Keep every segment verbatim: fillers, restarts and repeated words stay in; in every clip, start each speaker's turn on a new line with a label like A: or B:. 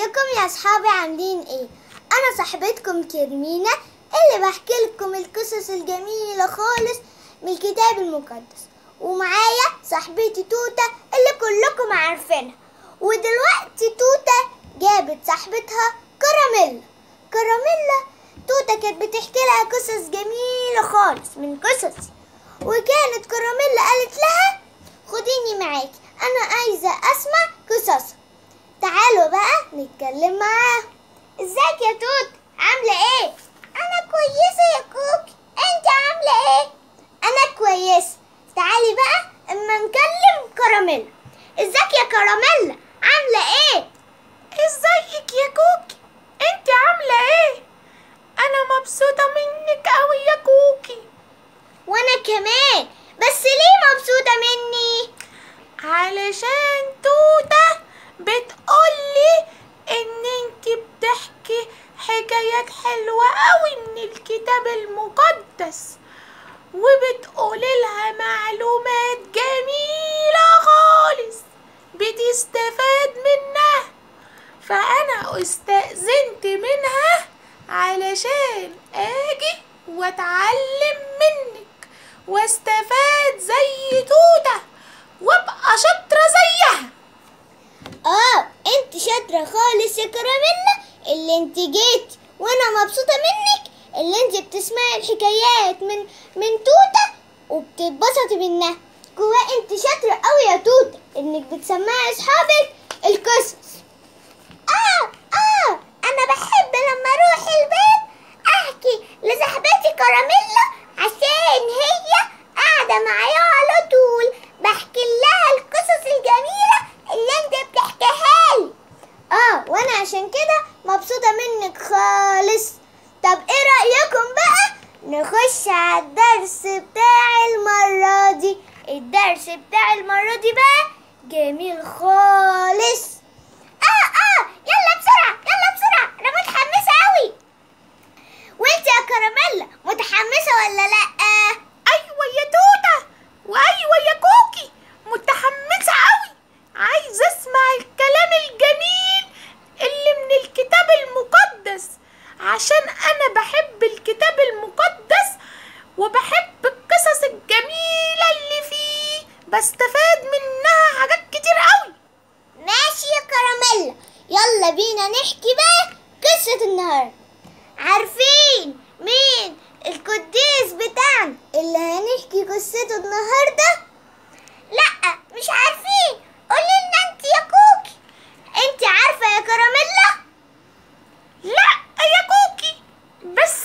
A: ازيكم يا اصحابي؟ عاملين ايه؟ انا صاحبتكم كرمينة اللي بحكي لكم القصص الجميلة خالص من الكتاب المقدس، ومعايا صاحبتي توتة اللي كلكم عارفينها. ودلوقتي توتة جابت صاحبتها كراميلا. كراميلا توتة كانت بتحكي لها قصص جميلة خالص من قصصي، وكانت كراميلا قالت لها خديني معاكي، انا عايزة اسمع قصصها. تعالوا بقى نتكلم معاها. ازيك يا توت؟ عاملة ايه؟ انا كويسة يا كوكي، انت عاملة ايه؟ انا كويسة. تعالي بقى اما نكلم كراميلا. ازيك يا كراميلا؟ عاملة ايه؟
B: ازيك يا كوكي؟ انت عاملة ايه؟ انا مبسوطة منك اوي يا كوكي.
A: وانا كمان، بس ليه مبسوطة مني؟
B: علشان توتة بتقولي ان انت بتحكي حكايات حلوة اوي من الكتاب المقدس، وبتقولي لها معلومات جميلة خالص بتستفاد منها. فانا استأذنت منها علشان اجي واتعلم منك واستفاد زي توتة وابقى شاطرة زيها.
A: اه انت شاطرة خالص يا كراميلا اللي انت جيتي، وانا مبسوطة منك اللي انت بتسمعي الحكايات من من توتة وبتتبسطي منها. جوا انت شاطرة قوي يا توتة انك بتسمعي اصحابك القصص. اه اه انا بحب لما اروح البيت احكي لصاحبتي كراميلا، عشان هي قاعدة معايا على طول بحكي لها القصص الجميلة اللي انت بتحكيها لي. اه وانا عشان كده مبسوطة منك خالص. طب ايه رأيكم بقى نخش على الدرس بتاع المرة دي؟ الدرس بتاع المرة دي بقى جميل خالص. اه اه يلا بسرعة يلا بسرعة، انا متحمسة اوي. وانت يا كراميلا متحمسة ولا لأ؟
B: ايوه يا توتة وايوه يا كوكي، متحمسة اوي، عايزة اسمع الكلام الجميل اللي من الكتاب المقدس، عشان انا بحب الكتاب المقدس وبحب القصص الجميلة اللي فيه، بستفاد منها حاجات كتير اوي.
A: ماشي يا كراميلا، يلا بينا نحكي بقى قصة النهاردة. عارفين مين القديس بتاعنا اللي هنحكي قصته النهاردة؟ لأ مش عارفين، قولي لنا انت يا كوكي. انت عارفة يا كراميلا؟
B: لا يا كوكي، بس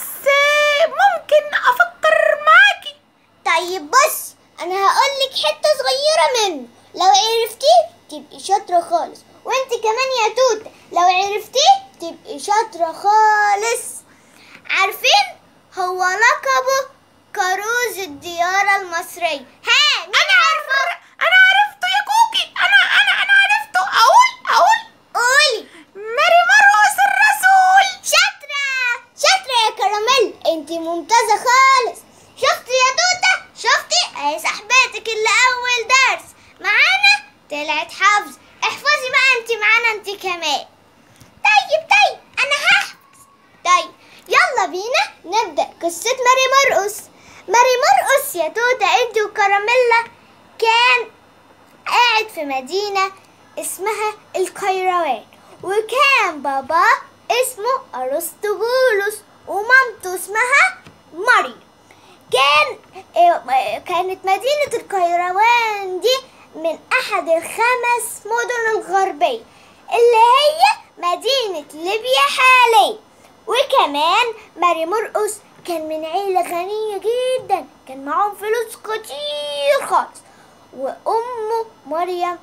B: ممكن افكر معاكي.
A: طيب بص، انا هقولك حتة صغيرة منه، لو عرفتيه تبقي شاطرة خالص، وانت كمان يا توتة لو عرفتيه تبقي شاطرة خالص. عارفين هو لقبه كروز الديار المصرية. ها مين
B: انا عارفه، انا عرفته يا كوكي، انا انا انا عرفته. اقول اقول
A: قولي.
B: ماري مرقس الرسول.
A: شاطرة شاطرة يا كراميل، انت ممتازة خالص. شفتي يا توتة؟ شفتي اهي صاحبتك اللي اول درس معانا طلعت حافظ. احفظي بقى انت معانا انت كمان. طيب طيب انا هحفظ. طيب يلا بينا نبدأ قصة ماري مرقس. ماري مرقس يا توتة انت وكراميلا كان قاعد في مدينة اسمها القيروان، وكان بابا اسمه أرسطبولس ومامته اسمها مريم. كان كانت مدينة القيروان دي من أحد الخمس مدن الغربية اللي هي مدينة ليبيا حاليا. وكمان ماري مرقس كان من عيلة غنية جدا، كان معاهم فلوس كتير خالص. وأمه مريم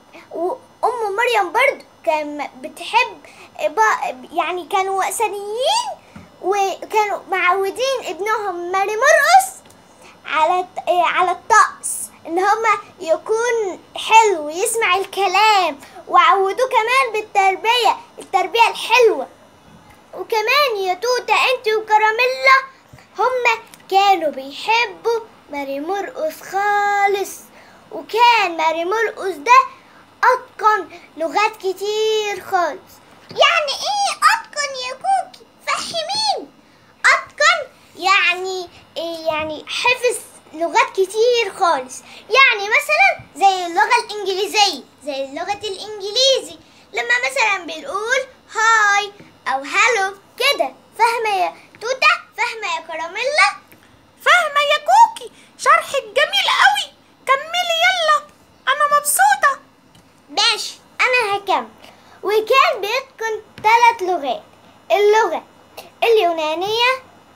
A: وأم مريم برضو كان بتحب، يعني كانوا وثنيين وكانوا معودين ابنهم ماري مرقس على على الطقس ان هما يكون حلو ويسمع الكلام، وعودوه كمان بالتربية التربية الحلوة. وكمان يا توتة انت وكراميلا هما كانوا بيحبوا ماري مرقس خالص. وكان ماري مرقس ده اتقن لغات كتير خالص، يعني ايه اتقن يا كوكي؟ فهميني. اتقن يعني إيه؟ يعني حفظ لغات كتير خالص، يعني مثلا زي اللغة الانجليزية، زي اللغة الانجليزي لما مثلا بنقول هاي او هالو كده. فاهمة يا توتة؟ فاهمة يا كراميلا؟
B: فاهمة يا كوكي، شرحك جميل قوي، كملي يلا، انا مبسوطة.
A: ماشي انا هكمل. وكان بيتقن ثلاث لغات، اللغة اليونانية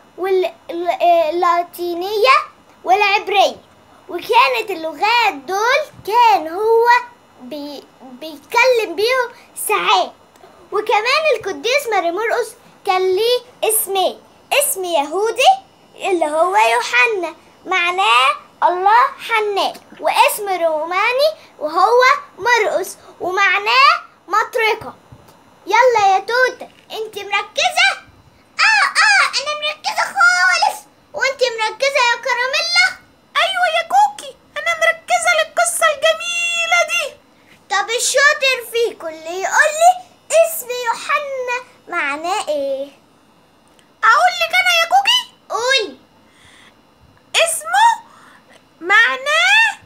A: واللاتينية والعبرية. وكانت اللغات دول كان هو بي بيتكلم بيهم ساعات. وكمان القديس ماري مرقس كان ليه اسمين، اسم يهودي اللي هو يوحنا معناه الله حنان، واسم روماني وهو مرقس ومعناه مطرقة. يلا يا توتة انت مركزة؟ اه اه انا مركزة خالص. وانت مركزة يا كراميلا؟
B: ايوه يا كوكي انا مركزة للقصة الجميلة دي.
A: طب الشاطر فيكم اللي يقولي اسم يوحنا معناه ايه؟
B: اقول لك انا يا كوكي؟
A: قولي.
B: اسمه معناه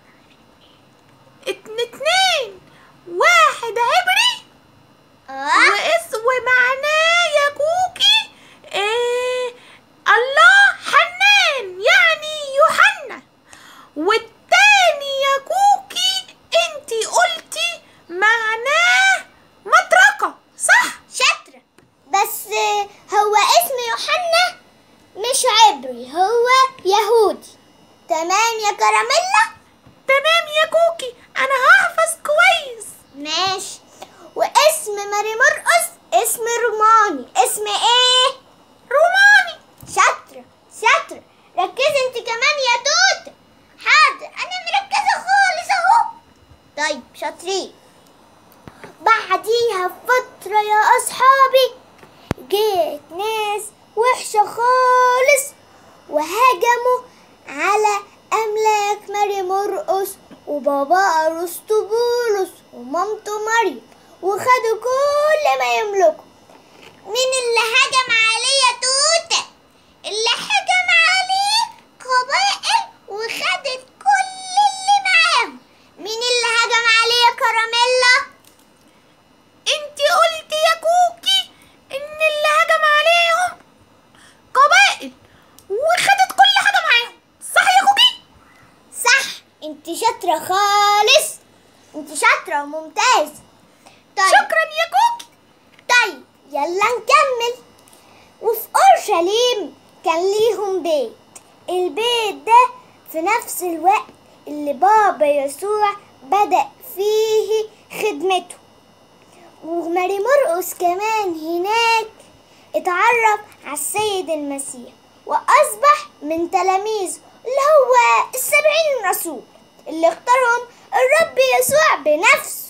B: اتن اتنين واحد عبري.
A: اه
B: واسم ومعناه يا كوكي إيه الله حنان يعني يوحنا. والتاني يا كوكي انتي قلتي معناه مطرقة صح؟
A: شاطرة، بس هو اسم يوحنا مش عبري، هو يهودي. تمام يا كراميلا؟
B: تمام يا كوكي انا هحفظ كويس.
A: ماشي. واسم ماري مرقس اسم روماني. اسم ايه؟
B: روماني.
A: شاطرة شاطرة. ركزي انت كمان يا توتة. حاضر انا مركزة خالص اهو. طيب شاطرين. بعديها بفترة يا اصحابي جيت ناس وحشة خالص وهجموا على املاك ماري مرقس وبابا ارسطبولس ومامته مريم وخدوا كل ما يملكوا. مين اللي هجم عليه يا توتة؟ اللي هجم عليه قبائل وخدت كل اللي معاهم. مين اللي هجم عليه يا كراميلا؟
B: انتي قلتي يا كوكي ان اللي هجم عليهم قبائل وخدت كل حاجة معاهم، صح يا كوكي؟
A: صح، انت شاطرة خالص، انت شاطرة وممتازة. طيب.
B: شكرا يا كوكي.
A: طيب يلا نكمل. وفي اورشليم كان ليهم بيت، البيت ده في نفس الوقت اللي بابا يسوع بدأ فيه خدمته. وماري مرقس كمان هناك اتعرف على السيد المسيح وأصبح من تلاميذه اللي هو السبعين رسول اللي اختارهم الرب يسوع بنفسه.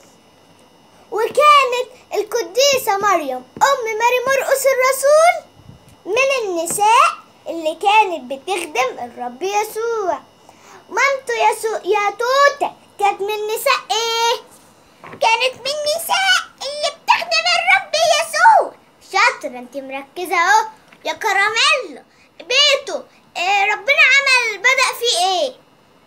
A: وكانت القديسة مريم أم ماري مرقس الرسول من النساء اللي كانت بتخدم الرب يسوع. مامته يسوع يا توتة كانت من نساء ايه؟ كانت من نساء اللي بتخدم الرب يسوع. شاطرة انت مركزة اهو يا كراميلا. بيته إيه ربنا عمل بدأ فيه ايه؟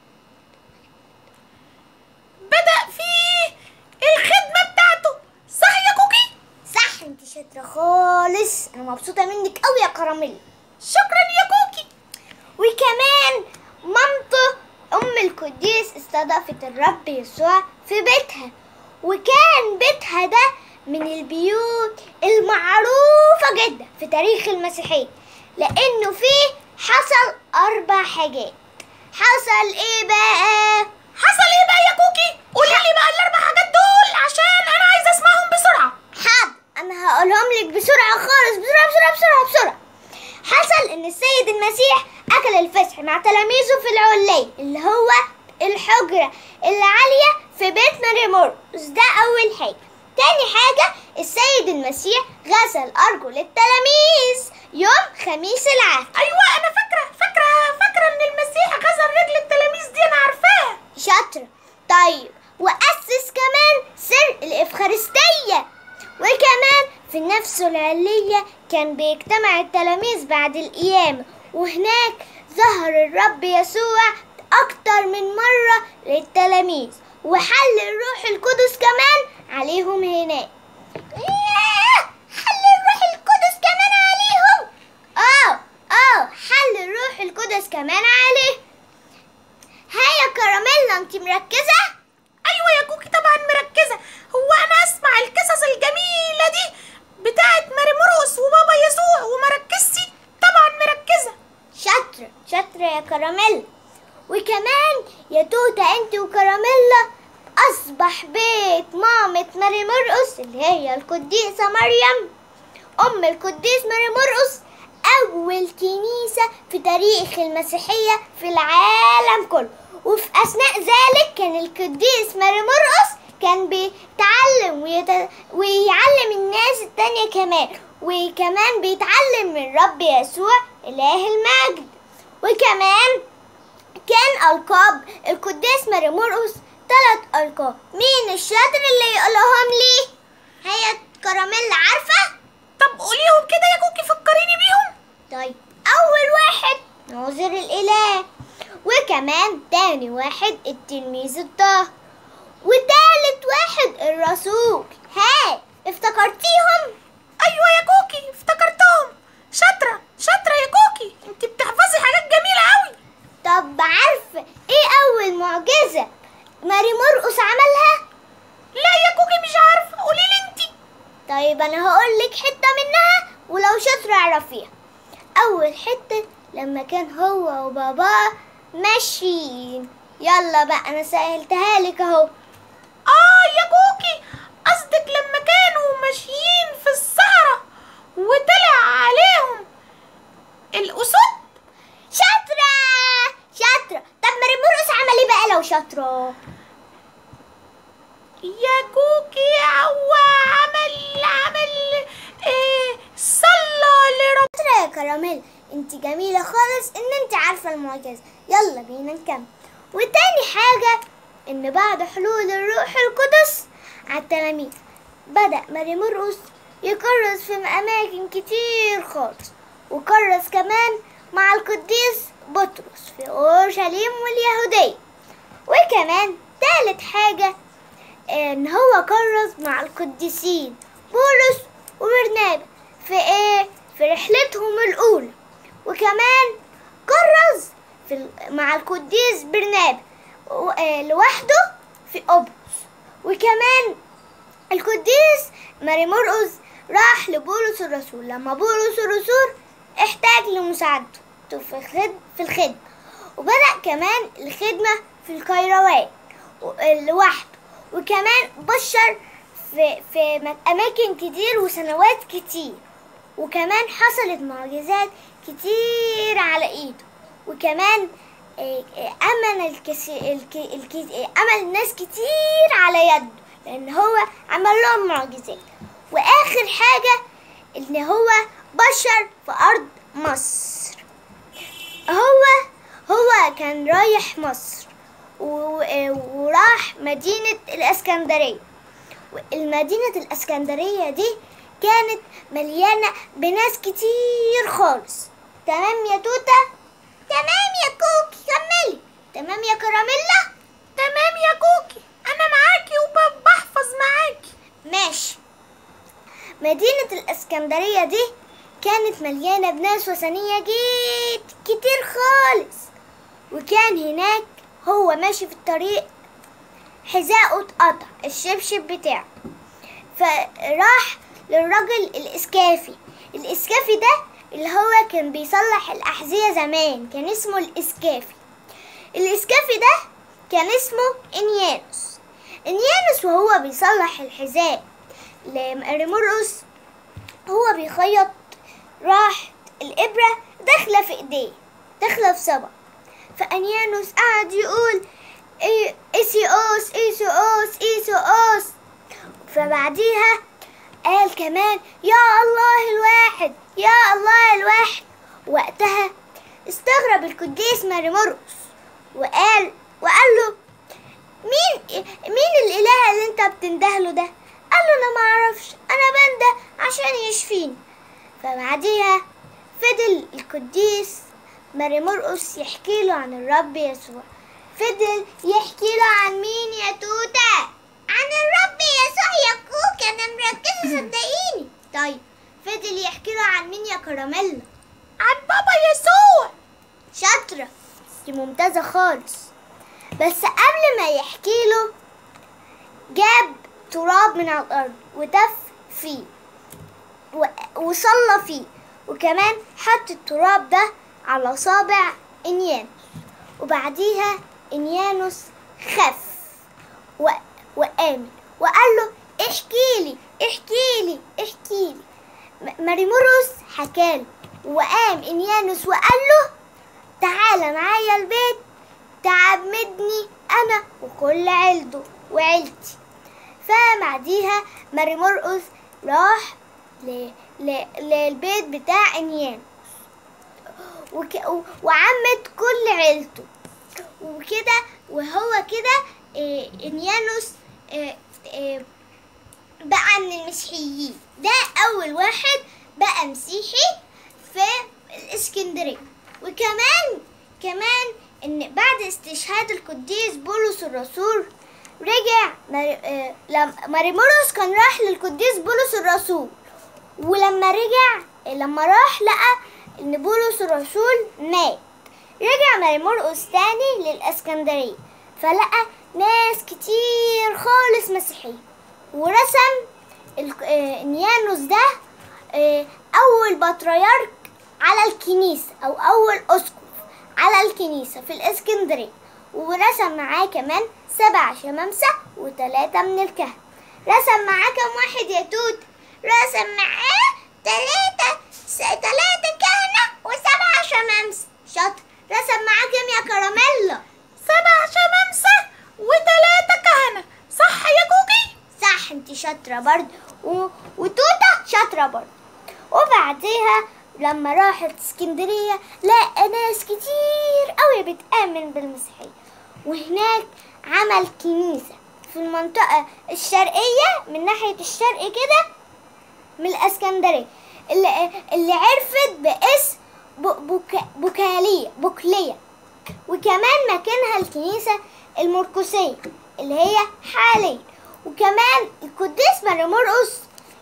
B: بدأ فيه الخدمة بتاعته، صح يا كوكي؟
A: صح انت شاطرة خالص، انا مبسوطة منك قوي يا كراميلا.
B: شكرا يا كوكي.
A: وكمان مامته ام القديس استضافت الرب يسوع في بيتها، وكان بيتها ده من البيوت المعروفة جدا في تاريخ المسيحية لانه فيه حصل اربع حاجات. حصل ايه بقى؟
B: حصل ايه بقى يا كوكي؟ قولي لي بقى الاربع حاجات دول عشان انا عايزه اسمعهم بسرعه.
A: حاضر انا هقولهم لك بسرعه خالص، بسرعه بسرعه بسرعه بسرعه. حصل ان السيد المسيح اكل الفسح مع تلاميذه في العلية اللي هو الحجره العاليه في بيت ماري مرقس، ده اول حاجه. تاني حاجه السيد المسيح غسل ارجل التلاميذ يوم خميس العهد.
B: ايوه انا فاكره فاكره فاكره ان المسيح غسل رجل التلاميذ دي، انا عارفاها.
A: شاطرة. طيب وأسس كمان سر الإفخارستية، وكمان في النفس العلية كان بيجتمع التلاميذ بعد القيامة، وهناك ظهر الرب يسوع أكتر من مرة للتلاميذ، وحل الروح القدس كمان عليهم هناك. حل الروح القدس كمان عليهم؟ اه اه حل الروح القدس كمان عليه. ها يا كراميلا، انت مركزة؟
B: ايوه يا كوكي طبعا مركزة. هو انا اسمع القصص الجميلة دي بتاعت ماري مرقس وبابا يسوع ومركزتي؟ طبعا مركزة.
A: شاطرة شاطرة يا كراميلا. وكمان يا توتة انت وكراميلا اصبح بيت مامة ماري مرقس اللي هي القديسة مريم ام القديس ماري مرقس اول كنيسة في تاريخ المسيحية في العالم كله. وفي اثناء ذلك كان القديس ماري مرقس كان بيتعلم ويت... ويعلم الناس التانية كمان، وكمان بيتعلم من رب يسوع اله المجد. وكمان كان ألقاب القديس ماري مرقس ثلاث ألقاب. مين الشاطر اللي يقولهم لي؟ هي كراميلا عارفة؟
B: طب قوليهم كده يا كوكي، فكريني بيهم.
A: طيب أول واحد ناظر الإله، وكمان تاني واحد التلميذ الطاهر، وتالت واحد الرسول. ها افتكرتيهم؟
B: أيوة يا كوكي افتكرتهم. شاطرة شاطرة يا كوكي، انت بتحفظي حاجات جميلة أوي.
A: طب عارفة ايه أول معجزة ماري مرقس عملها؟
B: لا يا كوكي مش عارفة، قوليلي انتي.
A: طيب أنا هقولك حتة منها ولو شاطرة اعرفيها. أول حتة لما كان هو وباباه ماشيين. يلا بقى أنا سهلتها لك أهو.
B: آه يا كوكي، قصدك لما كانوا ماشيين في الصحراء وطلع عليهم الأسود؟
A: شاطرة شاطرة. طب ماري مرقس عمل ايه بقى لو شاطرة؟
B: يا كوكي هو عمل عمل ايه صلى لرب.
A: شاطرة يا كراميل، انت جميلة خالص ان انت عارفة المعجزة. يلا بينا نكمل. وتاني حاجة ان بعد حلول الروح القدس على التلاميذ بدأ ماري مرقس يكرس في أماكن كتير خالص، وكرس كمان مع القديس بطرس في أورشليم واليهودية. وكمان تالت حاجة ان هو كرس مع القديسين بولس وبرنابا في ايه في رحلتهم الاولى. وكمان كرس في مع القديس برنابا لوحده في قبرص. وكمان القديس ماري مرقس راح لبولس الرسول لما بولس الرسول احتاج لمساعدته في الخدمة، وبدأ كمان الخدمة في الكيروان لوحده. وكمان بشر في, في أماكن كتير وسنوات كتير، وكمان حصلت معجزات كتير على إيده. وكمان أمن الكسي... الكي... أمن ناس كتير على يده لأن هو عمل لهم معجزات. وآخر حاجة إن هو بشر في أرض مصر. هو هو كان رايح مصر وراح مدينة الإسكندرية. المدينة الإسكندرية دي كانت مليانة بناس كتير خالص. تمام يا توتة؟ تمام يا كوكي، كملي. تمام يا كراميلا؟
B: تمام يا كوكي، أنا معاكي وبحفظ معاكي.
A: ماشي. مدينة الإسكندرية دي كانت مليانة بناس وثنية جيت كتير خالص. وكان هناك هو ماشي في الطريق حذاءه اتقطع الشبشب بتاعه، فراح للراجل الإسكافي. الإسكافي ده اللي هو كان بيصلح الأحذية زمان، كان اسمه الإسكافي. الإسكافي ده كان اسمه إنيانوس. إنيانوس وهو بيصلح الحذاء لماري مرقس هو بيخيط، راح الإبرة داخلة في إيديه، داخلة في صبع. فأنيانوس قعد يقول إيه إيسيوس إيسيوس إيسيوس. فبعديها قال كمان يا الله الواحد يا الله الواحد. وقتها استغرب القديس ماري مرقس وقال وقال له مين مين الإله اللي انت بتندهله ده؟ قال له انا ما اعرفش، انا بنده عشان يشفيني. فبعديها فضل القديس ماري مرقس يحكي له عن الرب يسوع. فضل يحكي له عن مين يا توته؟ عن الرب يسوع يا كوكي، انا مركزه صدقيني. طيب فضل يحكي له عن مين يا كراميلا؟
B: عن بابا يسوع.
A: شاطره، دي ممتازه خالص. بس قبل ما يحكي له جاب تراب من على الارض وتف فيه وصلى فيه، وكمان حط التراب ده على صابع انيانوس. وبعديها انيانوس خف وآمن وقال له احكيلي احكيلي احكيلي. ماري مرقس حكاله، وقام انيانوس وقال له تعالى معايا البيت تعمدني انا وكل عيلته وعيلتي. فبعديها ماري مرقس راح ل... ل... للبيت بتاع انيانوس وك... وعمد كل عيلته وكده. وهو كده إيه انيانوس إيه إيه بقى من المسيحيين، ده اول واحد بقى مسيحي في الاسكندريه. وكمان كمان ان بعد استشهاد القديس بولس الرسول رجع ماري... إيه لما ماري مرقس كان راح للقديس بولس الرسول، ولما رجع لما راح لقى ان بولس الرسول مات. رجع ماري مرقس تاني للاسكندريه فلقى ناس كتير خالص مسيحيين، ورسم انيانوس ده اول بطريرك على الكنيسه او اول اسقف على الكنيسه في الاسكندريه، ورسم معاه كمان سبع شمامسه وثلاثه من الكهنه. رسم معاه كم واحد يا توت؟ رسم معاه ثلاثه ثلاثه كهنه وسبع شمامسه. شاطر. رسم معاه كم يا كراميلا؟
B: سبع شمامسه وثلاثه كهنه. صح يا كوكي؟
A: صح، انت شاطره برضه و... وتوته شاطره برضه. وبعديها لما راحت اسكندريه لقى ناس كتير قوي بتآمن بالمسيحيه، وهناك عمل كنيسه في المنطقه الشرقيه من ناحيه الشرق كده من الاسكندريه اللي, اللي عرفت باسم بوكا... بوكالية بوكلية. وكمان مكانها الكنيسة المرقسية اللي هي حاليا. وكمان القديس ماري مرقس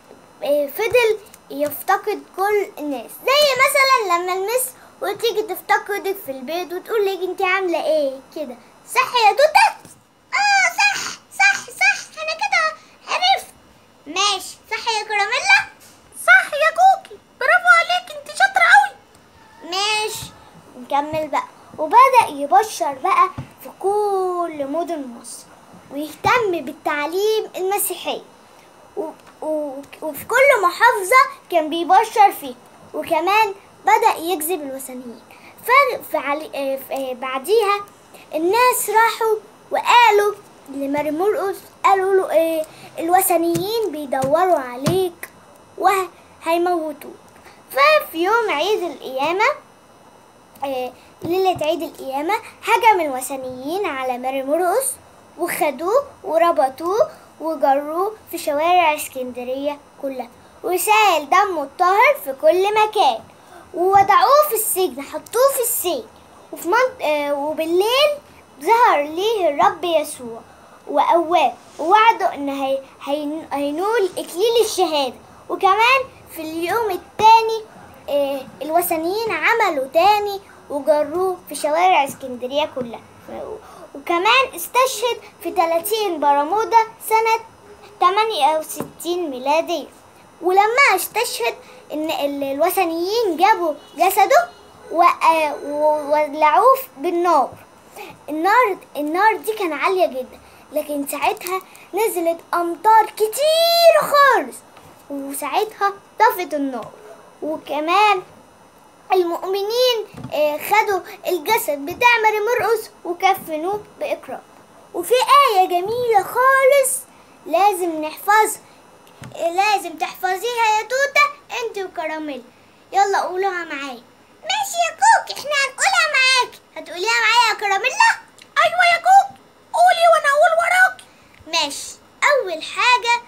A: فضل يفتقد كل الناس، زي مثلا لما المس وتيجي تفتقدك في البيت وتقول لك انت عاملة ايه كده. صح يا توتة؟ اه صح صح صح، انا كده عرفت. ماشي. صح يا كراميلا؟
B: صح يا كوكي، برافو عليك، انت شاطرة قوي.
A: ماشي نكمل بقى. وبدأ يبشر بقى في كل مدن مصر ويهتم بالتعليم المسيحي، و... و... وفي كل محافظة كان بيبشر فيه. وكمان بدأ يجذب الوثنيين. فعلي... بعديها الناس راحوا وقالوا لماري مرقس، قالوا له ايه الوثنيين بيدوروا عليك وهيموتوك. ففي يوم عيد القيامة آه ليلة عيد القيامة هجم الوثنيين على ماري مرقس وخدوه وربطوه وجروه في شوارع اسكندرية كلها، وسال دمه الطاهر في كل مكان، ووضعوه في السجن، حطوه في السجن. وفي منط... آه وبالليل ظهر ليه الرب يسوع وقواه ووعده ان هي... هي... هينول اكليل الشهادة. وكمان في اليوم التاني آه الوثنيين عملوا تاني وجروه في شوارع اسكندرية كلها. وكمان استشهد في ثلاثين برمودا سنة ثمانية وستين ميلادية. ولما استشهد ان الوثنيين جابوا جسده وولعوه بالنار. النار النار دي كان عالية جدا، لكن ساعتها نزلت امطار كتير خالص وساعتها طفت النار. وكمان المؤمنين خدوا الجسد بتاع ماري مرقس وكفنوه بإكرام. وفي آية جميلة خالص لازم نحفظها، لازم تحفظيها يا توتة انت وكراميل. يلا قولوها معايا. ماشي يا كوكي، احنا هنقولها معاكي. هتقوليها معايا يا كراميلا؟
B: ايوه يا كوكي، قولي وانا اقول وراكي.
A: ماشي. اول حاجة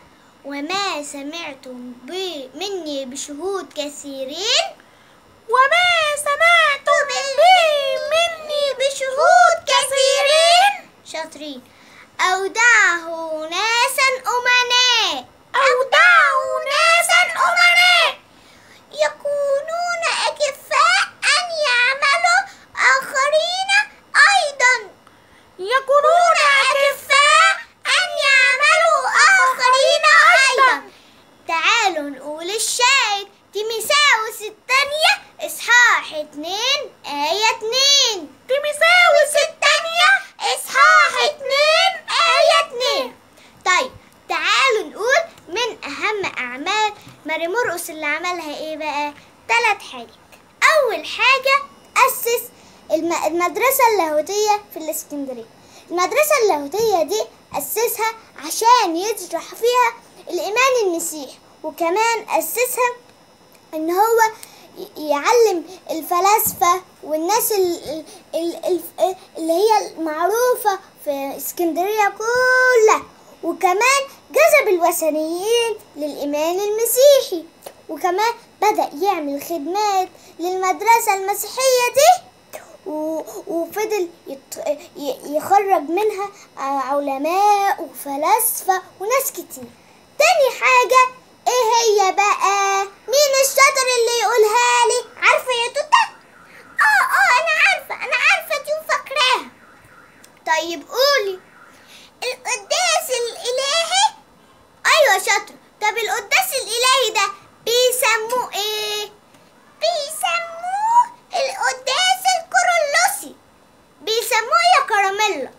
A: وما سمعتم بي مني بشهود كثيرين
B: وما سمعتم بي مني بشهود كثيرين.
A: شاطرين. أودعه ناسا أمناء
B: أودعه ناسا أمناء
A: يكونون أكفاء أن يعملوا آخرين أيضا
B: يكونون
A: أكفاء أن يعملوا آخرين أيضا. تعالوا نقول الشاهد تيموثاوس الثانية إصحاح اتنين آية اتنين.
B: تيموثاوس الثانية
A: إصحاح اتنين آية اتنين. طيب تعالوا نقول من أهم أعمال ماري مرقس اللي عملها إيه بقى؟ تلات حاجات. أول حاجة أسس الم- المدرسة اللاهوتية في الإسكندرية. المدرسة اللاهوتية دي أسسها عشان يشرح فيها الإيمان المسيحي، وكمان أسسها إن هو ي- يعلم الفلاسفة والناس ال- ال- ال- اللي هي المعروفة في اسكندرية كلها، وكمان جذب الوثنيين للإيمان المسيحي، وكمان بدأ يعمل خدمات للمدرسة المسيحية دي، و- وفضل يت- ي- يخرج منها علماء وفلاسفة وناس كتير. تاني حاجة ايه هي بقى؟ مين الشاطر اللي يقولها لي؟ عارفة يا توتة؟ اه اه انا عارفة انا عارفة دي وفاكراها. طيب قولي. القداس الالهي. ايوه شاطر. طب القداس الالهي ده بيسموه ايه؟ بيسموه القداس الكورولوسي. بيسموه يا كراميلا؟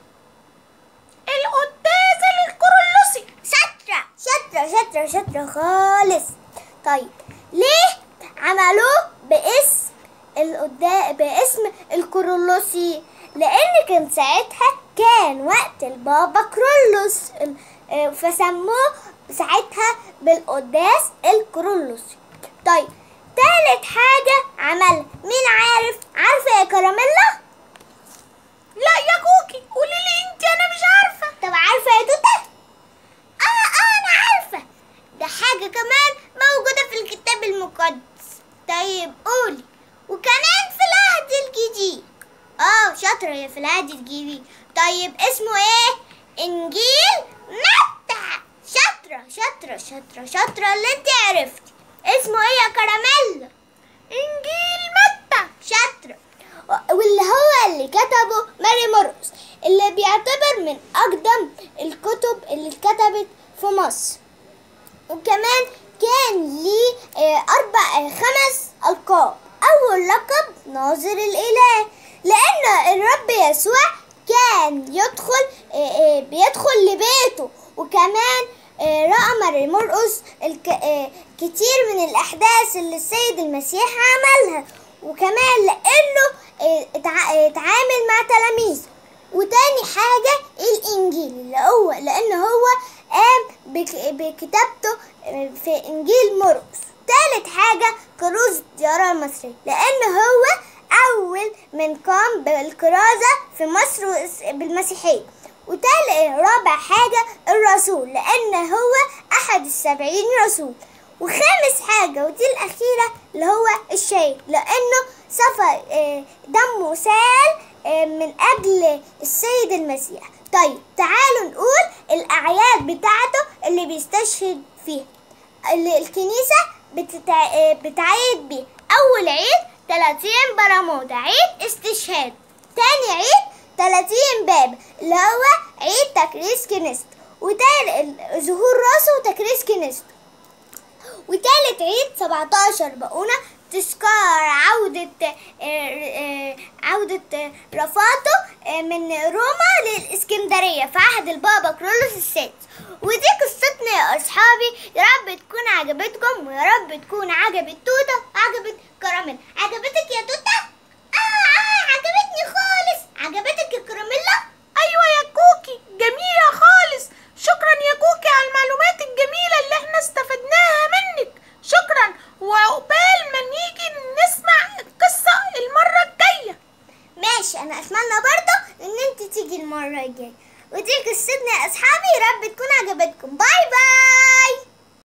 B: القداس الكورولوسي.
A: شاطرة شاطرة شاطرة شاطرة خالص. طيب ليه عملوه باسم القدا باسم الكورولوسي؟ لأن كان ساعتها كان وقت البابا كرولوس، ال- آه، فسموه ساعتها بالقداس الكورولوسي. طيب تالت حاجة عملها مين عارف؟ عارفة يا كراميلا؟
B: لا يا كوكي قولي لي انت، انا مش عارفة.
A: طب عارفة يا توتة؟ اه اه انا عارفة. ده حاجة كمان موجودة في الكتاب المقدس. طيب قولي. وكمان في العهد الجديد. اه شاطرة يا في العهد الجديد. طيب اسمه ايه؟ انجيل متى. شاطرة شاطرة شاطرة شاطرة اللي انت عرفتي. اسمه ايه يا كراميلا؟
B: انجيل متى.
A: شاطرة. واللي هو اللي كتبه ماري مرقس، اللي بيعتبر من أقدم الكتب اللي اتكتبت في مصر. وكمان كان ليه آه، أربع آه، خمس ألقاب. أول لقب ناظر الإله، لأن الرب يسوع كان يدخل آه، آه، بيدخل لبيته. وكمان آه، رأى ماري مرقس الك- آه، كتير من الأحداث اللي السيد المسيح عملها، وكمان لأنه آه، اتع- آه، اتعامل مع تلاميذه. وتاني حاجة الإنجيل، اللي هو لأن هو قام بك- بكتابته آه، في إنجيل مرقس. تالت حاجة كروز الديار المصرية، لأن هو أول من قام بالكرازة في مصر وإس- بالمسيحية. وتالت رابع حاجة الرسول، لأن هو أحد السبعين رسول. وخامس حاجة ودي الأخيرة اللي هو الشهيد، لأنه سفر آه، دمه سال آه، من أجل السيد المسيح. طيب تعالوا نقول الأعياد بتاعته اللي بيستشهد فيها، اللي الكنيسة بتتع... آه، بتعيد بيه. أول عيد تلاتين برمودا، عيد استشهاد. تاني عيد تلاتين باب، اللي هو عيد تكريس كنيسته. وتالت ظهور راسه وتكريس كنيسته. وتالت عيد سبعتاشر بقونة، تذكار عودة آه، آه، عودة آه، رفاته آه، من روما للإسكندرية في عهد البابا كرولوس السادس. ودي قصتنا يا أصحابي. يا رب تكون عجبتكم، ويا رب تكون عجبت توتة وعجبت كراميلا. عجبتك يا توتة؟ آه آه عجبتني خالص. عجبتك يا كراميلا؟
B: ايوه يا كوكي جميلة خالص. شكرا يا كوكي على المعلومات الجميلة اللي احنا استفدناها منك. شكرا، وعقبال ما نيجي نسمع القصة المرة الجاية.
A: ماشي، انا اتمنى برضه ان انت تيجي المرة الجاية. ودي قصتنا يا اصحابي.